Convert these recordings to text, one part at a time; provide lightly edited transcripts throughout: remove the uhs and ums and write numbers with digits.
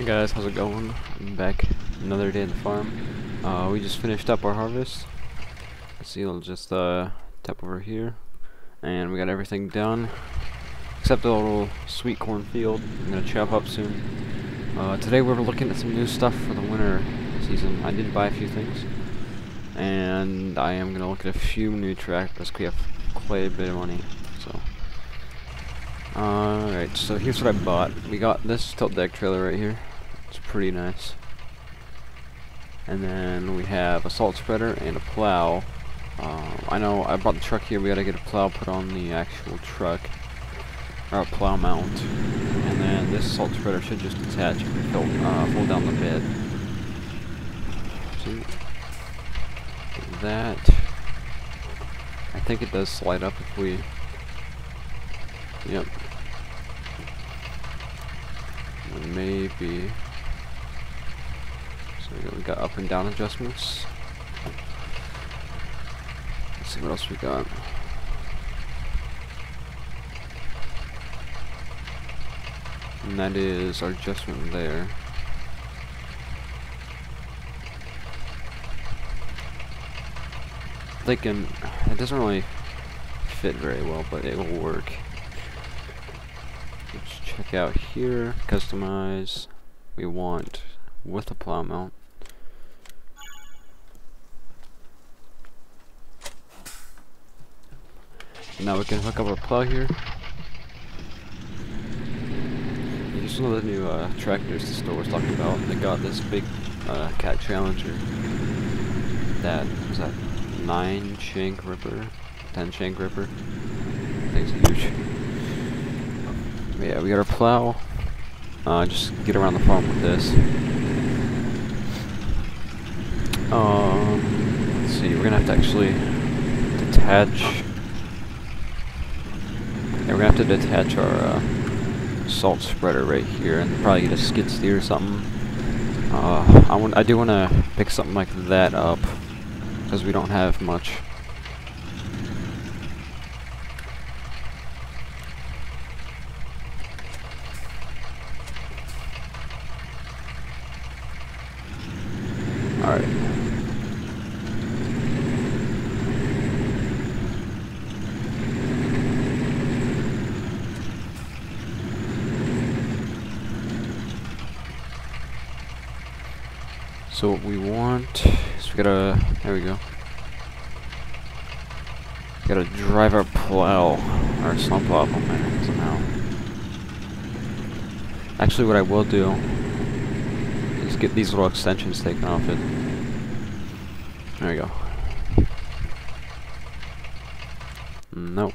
Guys, how's it going? I'm back another day at the farm. We just finished up our harvest. See, I'll just tap over here, and we got everything done except the little sweet corn field. I'm gonna chop up soon. Today we're looking at some new stuff for the winter season. I did buy a few things, and I am gonna look at a few new tractors. We have quite a bit of money, so. Alright, so here's what I bought. We got this tilt deck trailer right here. It's pretty nice. And then we have a salt spreader and a plow. I know I brought the truck here. We gotta get a plow put on the actual truck, or a plow mount. And then this salt spreader should just attach if we fold down the bed. See? Like that. I think it does slide up if we. Yep. And maybe. So we got up and down adjustments. Let's see what else we got. And that is our adjustment there. Thinking it doesn't really fit very well, but it will work. Let's check out here, customize. We want with a plow mount. Now we can hook up our plow here. Here's one of the new tractors the store was talking about. They got this big Cat Challenger. That was that 9 shank ripper, 10 shank ripper. Thing's huge. But yeah, we got our plow. Just get around the farm with this. Let's see. We're gonna have to actually detach. Yeah, we're gonna have to detach our salt spreader right here, and probably get a skid steer or something. I do want to pick something like that up because we don't have much. All right. So what we want is we gotta, there we go. We gotta drive our plow, our snow plow up on there somehow. Actually, what I will do is get these little extensions taken off it. There we go. Nope.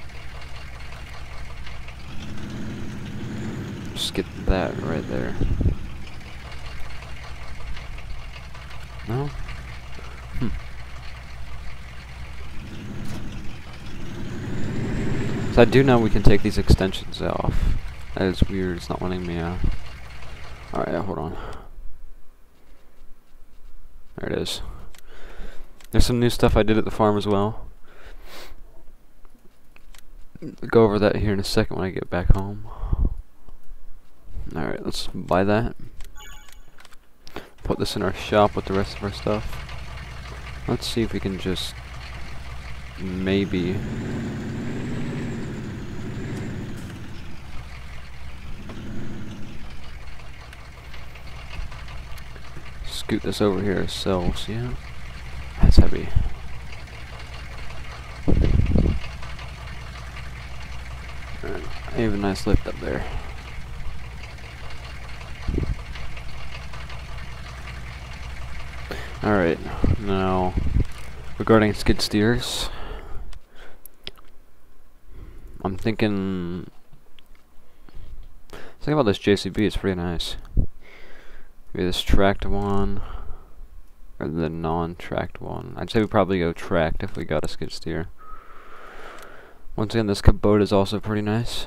Just get that right there. No? So I do know we can take these extensions off. That is weird, it's not letting me Alright, hold on. There it is. There's some new stuff I did at the farm as well. Go over that here in a second when I get back home. Alright, let's buy that. Put this in our shop with the rest of our stuff. Let's see if we can just maybe scoot this over here ourselves. Yeah, that's heavy. Alright, I have a nice lift up there. Alright, now regarding skid steers, I'm thinking about this JCB. It's pretty nice. Maybe this tracked one or the non-tracked one. I'd say we probably go tracked if we got a skid steer. Once again, this Kubota is also pretty nice.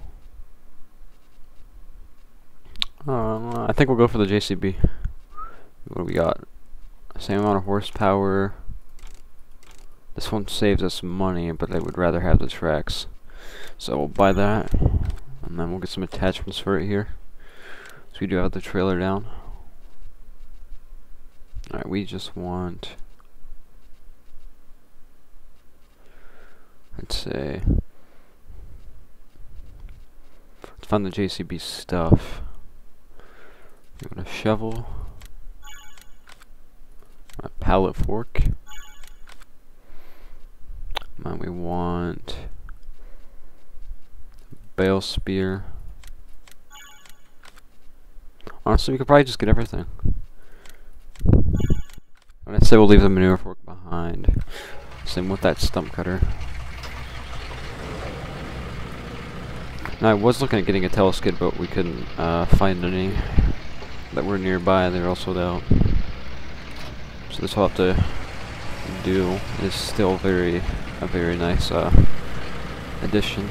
I think we'll go for the JCB. What do we got? Same amount of horsepower. This one saves us money, but I would rather have the tracks. So we'll buy that, and then we'll get some attachments for it here. So we do have the trailer down. Alright, we just want, let's say, let's find the JCB stuff. Give it a shovel, a pallet fork, and we want bale spear. Honestly, we could probably just get everything. And I say we'll leave the manure fork behind. Same with that stump cutter. Now I was looking at getting a teleskid, but we couldn't find any that were nearby. They were all sold out. So this we'll have to do. Is still a very nice addition.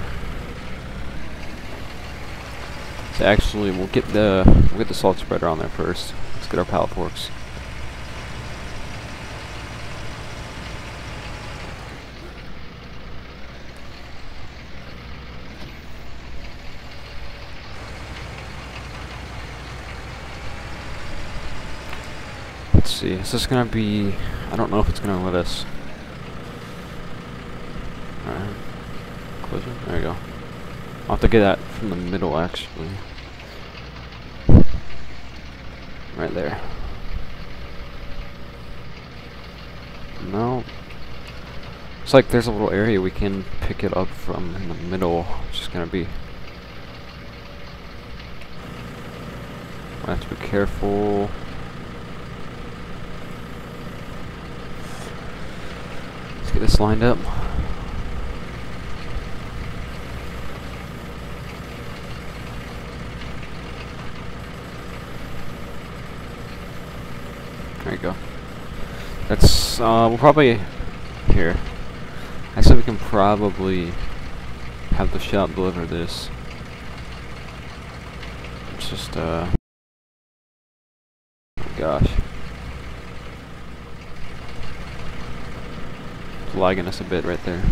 So actually, we'll get the salt spreader on there first. Let's get our pallet forks. Let's see, is this gonna be, I don't know if it's gonna let us. Alright, close it, there you go. I'll have to get that from the middle actually. Right there. No. It's like there's a little area we can pick it up from in the middle. It's just gonna be, I have to be careful. Let's get this lined up. There you go. That's, we'll probably, here. I said we can probably have the shop deliver this. It's just, oh gosh. It's lagging us a bit right there.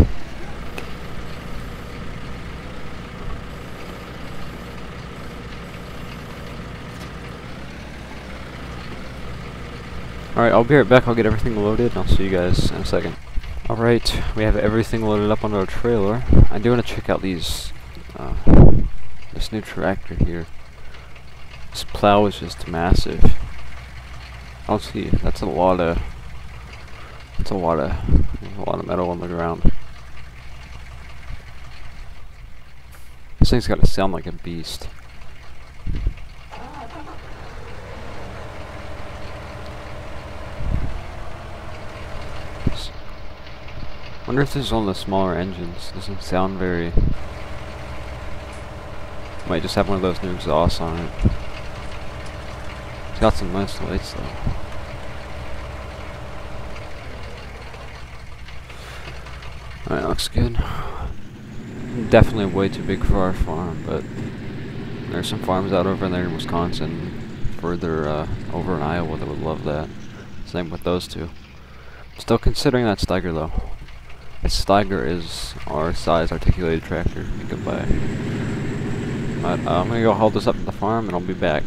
Alright, I'll be right back. I'll get everything loaded and I'll see you guys in a second. Alright, we have everything loaded up onto our trailer. I do want to check out these, this new tractor here. This plow is just massive. I'll see, that's a lot of metal on the ground. This thing's gotta sound like a beast. Wonder if this is on the smaller engines. Doesn't sound very. Might just have one of those new exhausts on it. It's got some nice lights though. Alright, looks good. Definitely way too big for our farm, but there's some farms out over there in Wisconsin, further over in Iowa that would love that. Same with those two. Still considering that Steiger though. The Steiger is our size articulated tractor you can buy. But I'm gonna go haul this up to the farm and I'll be back.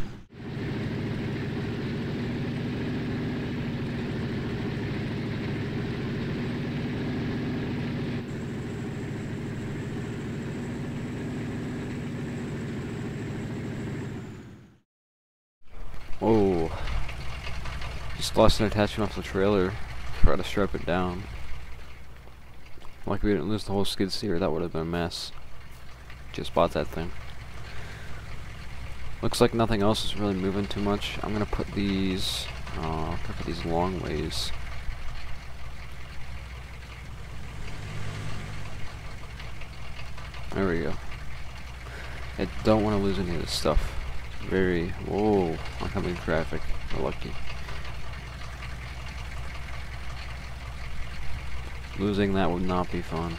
Oh, just lost an attachment off the trailer. Try to strap it down. Like we didn't lose the whole skid steer, that would have been a mess. Just bought that thing. Looks like nothing else is really moving too much. I'm gonna put these, long ways. There we go. I don't want to lose any of this stuff. Very, whoa, oncoming traffic. We're lucky. Losing that would not be fun.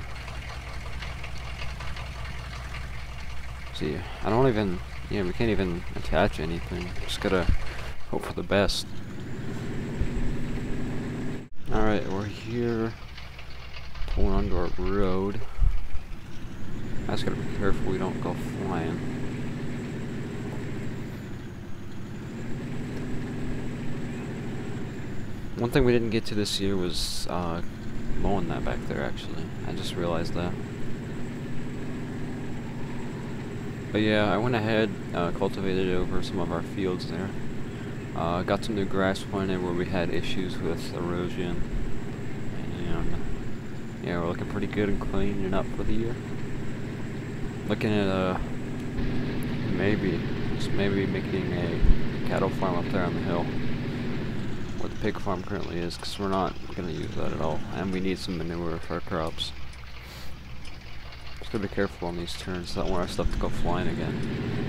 See, I don't even, yeah, we can't even attach anything. Just gotta hope for the best. Alright, we're here, pulling onto our road. I just gotta be careful we don't go flying. One thing we didn't get to this year was mowing that back there, actually. I just realized that. But yeah, I went ahead, cultivated over some of our fields there. Got some new grass planted where we had issues with erosion. And yeah, we're looking pretty good and cleaning up for the year. Looking at just maybe making a cattle farm up there on the hill where the pig farm currently is, because we're not going to use that at all, and we need some manure for our crops. Just gotta be careful on these turns, so I don't want our stuff to go flying again.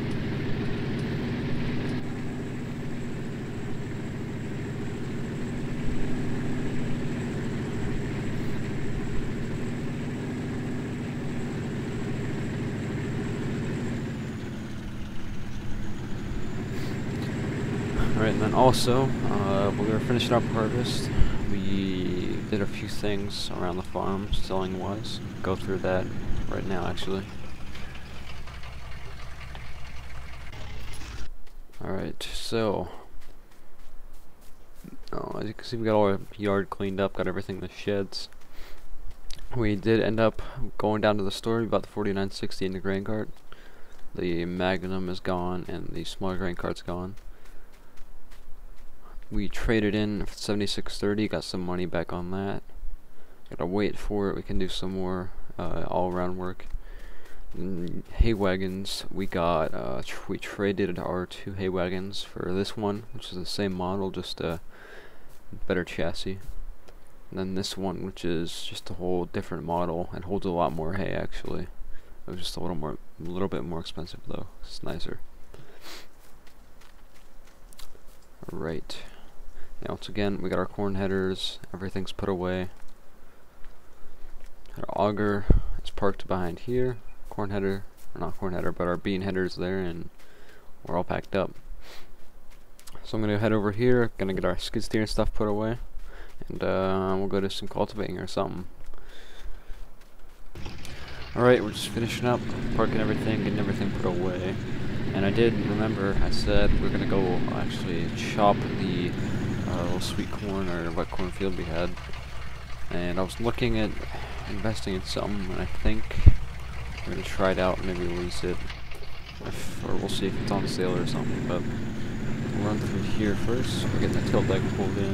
Alright, and then also, when we were finishing up harvest, we did a few things around the farm, selling wise. Go through that right now, actually. Alright, so, as you can see, we got all our yard cleaned up, got everything in the sheds. We did end up going down to the store. We bought the 4960 in the grain cart. The Magnum is gone, and the smaller grain cart's gone. We traded in for 7630, got some money back on that. Gotta wait for it. We can do some more all-around work. And hay wagons, we got we traded our 2 hay wagons for this one, which is the same model, just a better chassis. And then this one, which is just a whole different model and holds a lot more hay. Actually, it was just a little bit more expensive though. It's nicer. Right. Now, once again, we got our corn headers, everything's put away. Our auger is parked behind here. Corn header, or not corn header, but our bean headers there, and we're all packed up. So I'm gonna head over here, gonna get our skid steer and stuff put away, and we'll go do some cultivating or something. Alright, we're just finishing up, parking everything, getting everything put away. And I did remember, I said we're gonna go actually chop the little sweet corn or wet corn field we had, and I was looking at investing in something, and I think we're gonna try it out and maybe lease it, or we'll see if it's on sale or something. But we'll run through here first. We're getting the tilt deck pulled in.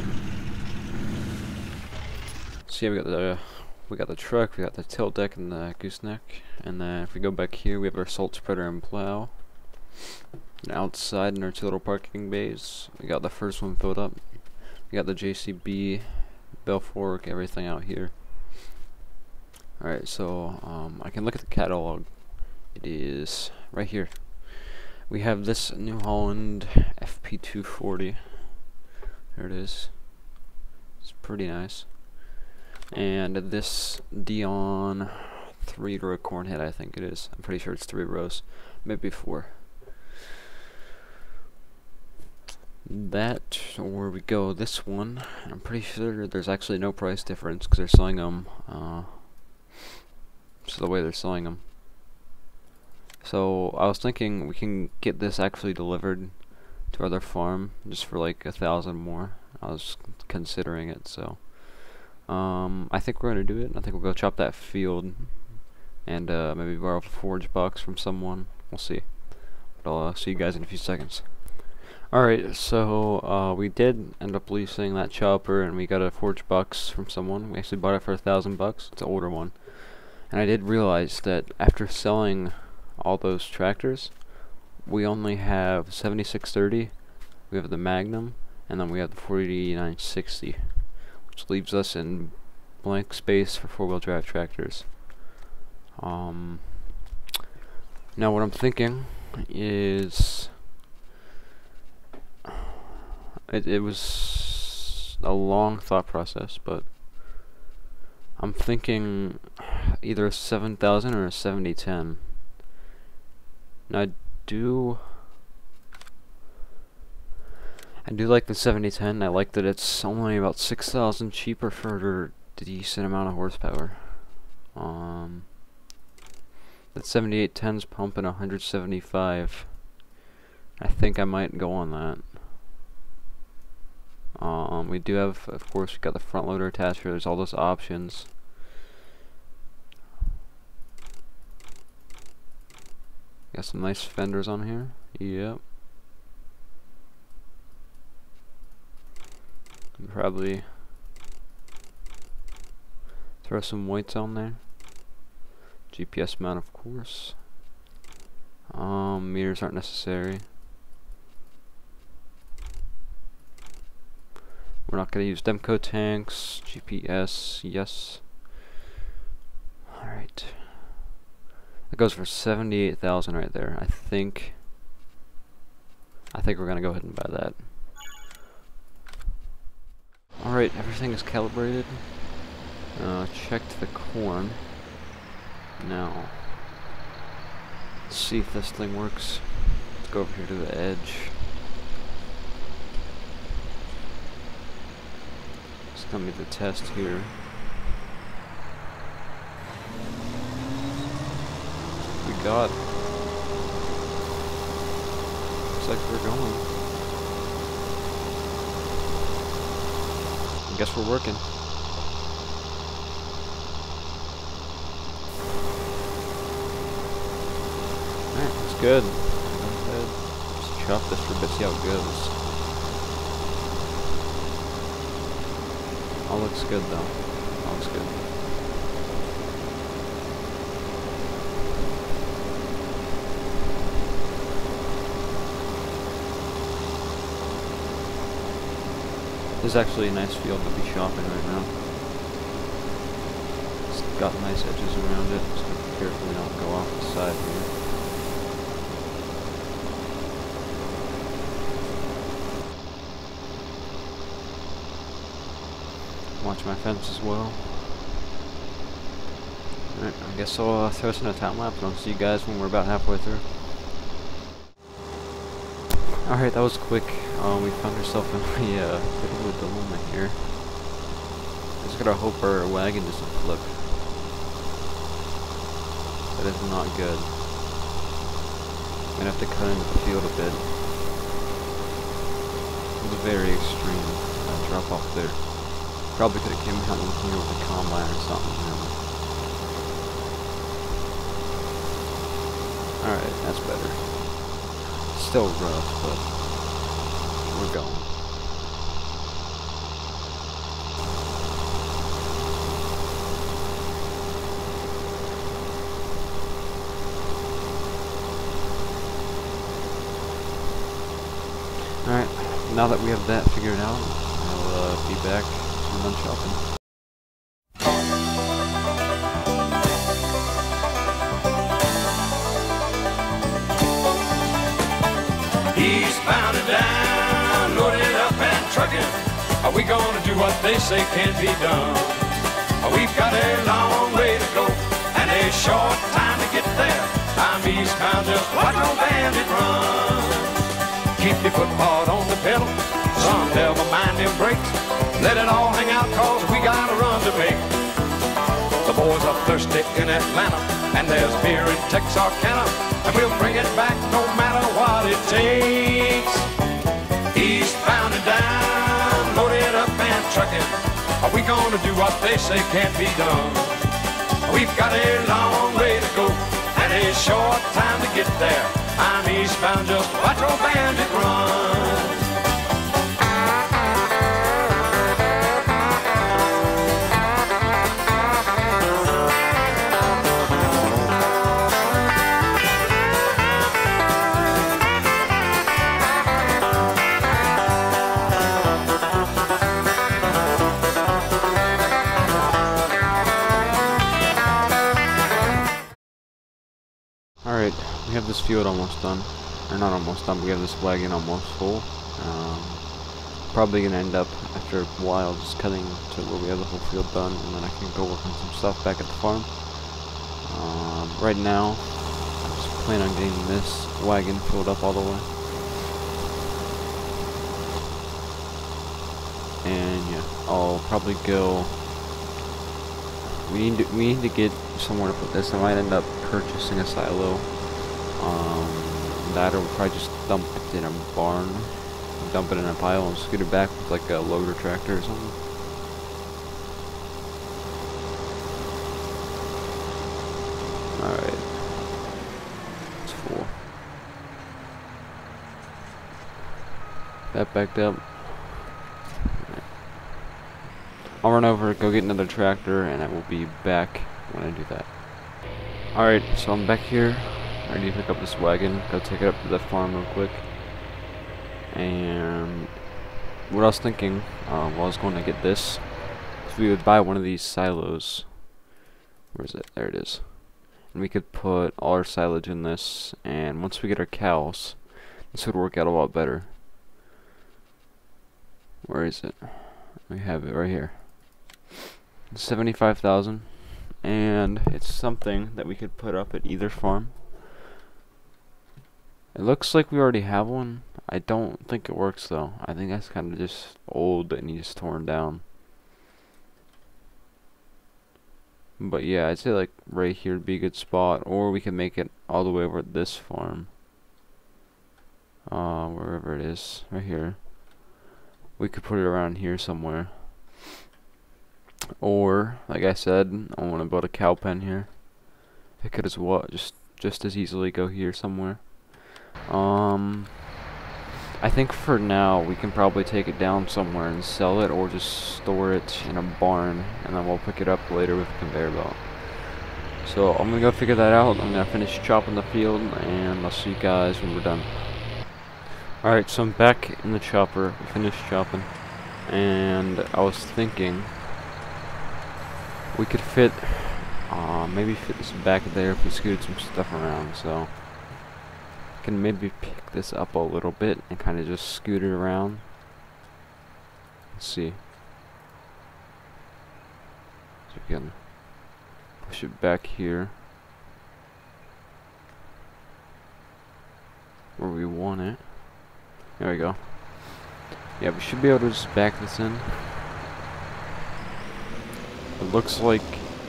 So yeah, we got the truck, we got the tilt deck and the gooseneck, and then if we go back here, we have our salt spreader and plow. And outside in our 2 little parking bays, we got the first one filled up. We got the JCB, bell fork, everything out here. Alright, so I can look at the catalog. It is right here. We have this New Holland FP240. There it is. It's pretty nice. And this Dion 3-row corn head, I think it is. I'm pretty sure it's 3 rows, maybe 4. That, where we go, this one, I'm pretty sure there's actually no price difference because they're selling them, just the way they're selling them. So I was thinking we can get this actually delivered to our other farm just for like 1,000 more. I was considering it, so I think we're gonna do it. I think we'll go chop that field and maybe borrow a forage box from someone. We'll see. But I'll see you guys in a few seconds. Alright, so we did end up leasing that chopper, and we got a forge box from someone. We actually bought it for 1,000 bucks. It's an older one. And I did realize that after selling all those tractors, we only have 7630, we have the Magnum, and then we have the 4960, which leaves us in blank space for 4-wheel drive tractors. Now what I'm thinking is it was a long thought process, but I'm thinking either a 7000 or a 7010. Now I do like the 7010. I like that it's only about 6,000 cheaper for a decent amount of horsepower. That 7810's pumping 175. I think I might go on that. We do have, of course, we got the front loader attached here. There's all those options. Got some nice fenders on here. Yep. Probably throw some whites on there. GPS mount, of course. Meters aren't necessary. We're not going to use Demco tanks. GPS, yes. Alright. That goes for 78,000 right there. I think we're going to go ahead and buy that. Alright, everything is calibrated. Checked the corn. Now, let's see if this thing works. Let's go over here to the edge. It's gonna be the test here. We got. Looks like we're going. I guess we're working. Alright, that's good. Go ahead. Just chop this for a bit, see how it goes. All looks good though. All looks good. This is actually a nice field to be chopping right now. It's got nice edges around it. Just gotta be careful we don't go off the side here. Watch my fence as well. Alright, I guess I'll throw us in a time lapse and I'll see you guys when we're about halfway through. Alright, that was quick. We found ourselves in a bit of a dilemma here. Just gotta hope our wagon doesn't flip. That is not good. Gonna have to cut into the field a bit. It was a very extreme drop off there. Probably could have came out in here with a combine or something. Alright, that's better. Still rough, but we're going. Alright, now that we have that figured out, I'll be back. I'm done shopping. Eastbound and down, loaded up and trucking. Are we gonna do what they say can't be done? We've got a long way to go and a short time to get there. I'm eastbound, just watch no bandit run. Keep your foot hard on the pedal, son, never mind them brakes. Let it all hang out, cause we got a run to make. The boys are thirsty in Atlanta, and there's beer in Texarkana, and we'll bring it back no matter what it takes. Eastbound and down, loaded up and trucking. Are we gonna do what they say can't be done? We've got a long way to go, and a short time to get there. I'm eastbound, just watch old bandit run. Alright, we have this field almost done. Or not almost done, we have this wagon almost full. Probably gonna end up, after a while, just cutting to where we have the whole field done, and then I can go work on some stuff back at the farm. Right now, I'm just planning on getting this wagon filled up all the way. And yeah, I'll probably go. We need to get somewhere to put this. I might end up purchasing a silo. That or we'll probably just dump it in a barn. dump it in a pile and scoot it back with like a loader tractor or something. Alright. It's full. That backed up. I'll run over, go get another tractor, and I will be back when I do that. Alright, so I'm back here. I need to pick up this wagon, go take it up to the farm real quick. And what I was thinking while I was going to get this, is we would buy one of these silos. Where is it? There it is. And we could put all our silage in this, and once we get our cows, this would work out a lot better. Where is it? We have it right here. 75,000, and it's something that we could put up at either farm. It looks like we already have one. I don't think it works though. I think that's kind of just old and he's torn down. But yeah, I'd say like right here would be a good spot, or we can make it all the way over at this farm. Wherever it is, right here. We could put it around here somewhere. Or, like I said, I want to build a cow pen here. It could as well just as easily go here somewhere. I think for now we can probably take it down somewhere and sell it, or just store it in a barn, and then we'll pick it up later with a conveyor belt. So I'm gonna go figure that out. I'm gonna finish chopping the field, and I'll see you guys when we're done. Alright, so I'm back in the chopper. We finished chopping, and I was thinking we could fit, maybe fit this back there if we scooted some stuff around. So I can maybe pick this up a little bit and kind of just scoot it around. Let's see. So we can push it back here where we want it. There we go. Yeah, we should be able to just back this in. It looks like,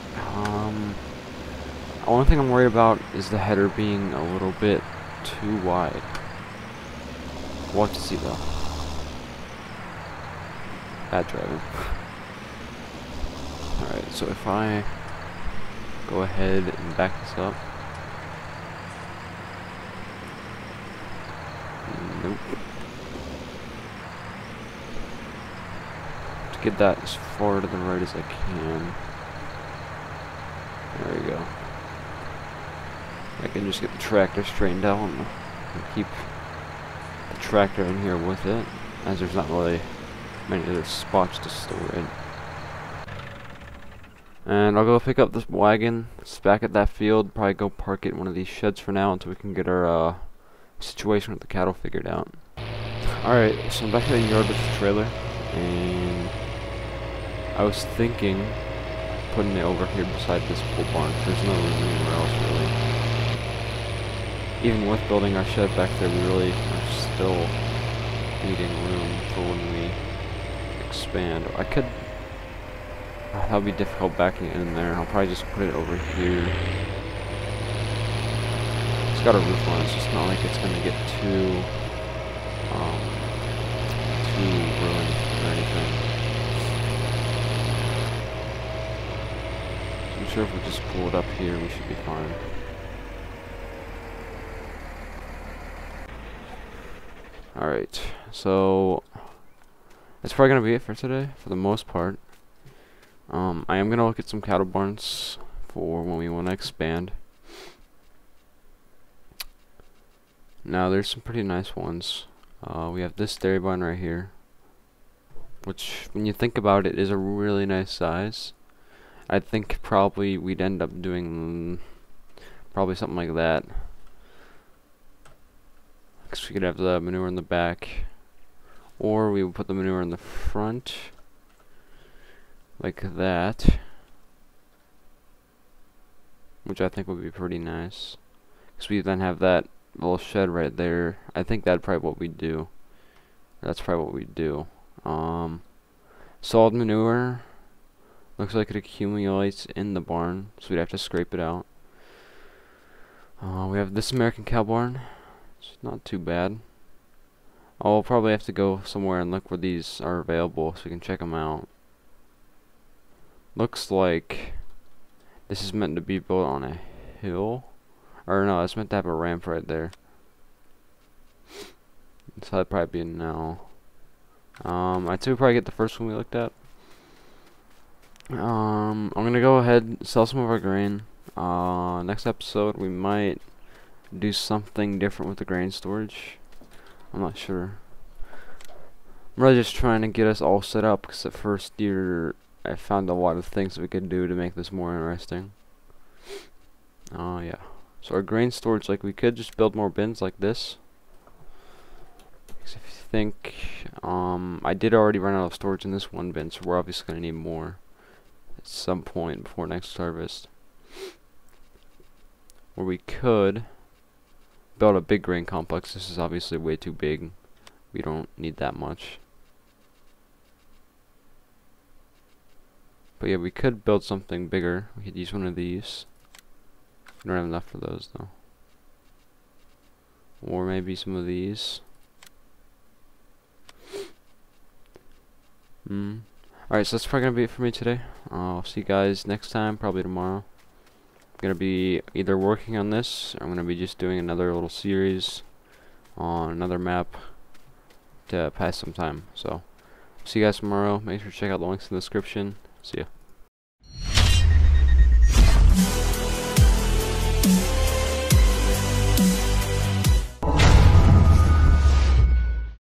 the only thing I'm worried about is the header being a little bit too wide. We'll have to see though. Bad driving. Alright, so if I go ahead and back this up. Nope. To get that as far to the right as I can. There we go. I can just get the tractor straightened out and keep the tractor in here with it, as there's not really many other spots to store it. And I'll go pick up this wagon. It's back at that field. Probably go park it in one of these sheds for now until we can get our situation with the cattle figured out. Alright, so I'm back in the yard with the trailer, and I was thinking putting it over here beside this pole barn. There's no room anywhere else really. Even with building our shed back there, we really are still needing room for when we expand. I could, that would be difficult backing it in there. I'll probably just put it over here. It's got a roof on it, so it's not like it's gonna get too ruined or anything. So I'm sure if we just pull it up here, we should be fine. Alright, so that's probably gonna be it for today, for the most part. I am gonna look at some cattle barns for when we want to expand. Now there's some pretty nice ones. We have this dairy barn right here, which when you think about it is a really nice size. I think probably we'd end up doing probably something like that, because we could have the manure in the back, or we would put the manure in the front like that, which I think would be pretty nice, because we then have that little shed right there. I think that's probably what we'd do. That's probably what we'd do. Solid manure looks like it accumulates in the barn, so we'd have to scrape it out. We have this American cow barn. It's not too bad. I'll probably have to go somewhere and look where these are available so we can check them out. Looks like this is meant to be built on a hill. Or no, it's meant to have a ramp right there. So that'd probably be a no. I'd say we'll probably get the first one we looked at. I'm gonna go ahead and sell some of our grain. Next episode we might do something different with the grain storage. I'm not sure. I'm really just trying to get us all set up because the first year I found a lot of things that we could do to make this more interesting. Yeah. So our grain storage, like we could just build more bins like this. Because if you think, I did already run out of storage in this one bin, so we're obviously gonna need more at some point before next harvest. Or we could build a big grain complex. This is obviously way too big. We don't need that much. But yeah, we could build something bigger. We could use one of these. We don't have enough for those though. Or maybe some of these. Alright, so that's probably gonna be it for me today. I'll see you guys next time, probably tomorrow. I'm gonna be either working on this, or I'm gonna be just doing another little series on another map to pass some time. So, see you guys tomorrow. Make sure to check out the links in the description. See ya.